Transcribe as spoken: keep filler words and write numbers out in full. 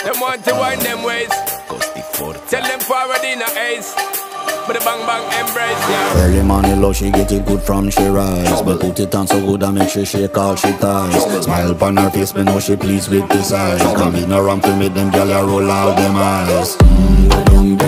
Them want to wind them ways. Tell them forward in a ace. But the bang bang embrace, yeah. Early morning love, she get it good from she rise. But put it on so good and make she shake all she ties. Smile upon her face, me know she pleased with this eyes. Come in around to make them gyal roll out them eyes. Mm,